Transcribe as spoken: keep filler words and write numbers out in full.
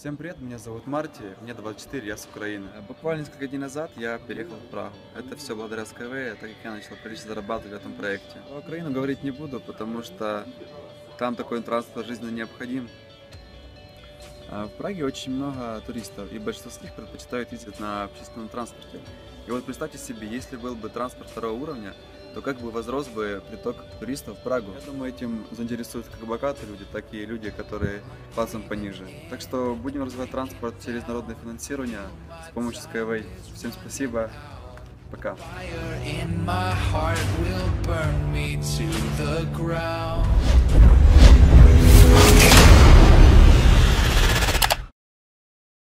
Всем привет, меня зовут Марти, мне двадцать четыре, я с Украины. Э, Буквально несколько дней назад я переехал в Прагу. Это все благодаря Skyway, так как я начал прилично зарабатывать в этом проекте. Про Украину говорить не буду, потому что там такой транспорт жизненно необходим. А В Праге очень много туристов, и большинство из них предпочитают ездить на общественном транспорте. И вот представьте себе, если был бы транспорт второго уровня, то как бы возрос бы приток туристов в Прагу. Я думаю, этим заинтересуются как богатые люди, так и люди, которые классом пониже. Так что будем развивать транспорт через народное финансирование с помощью Skyway. Всем спасибо, пока. Fire in my heart will burn me to the ground.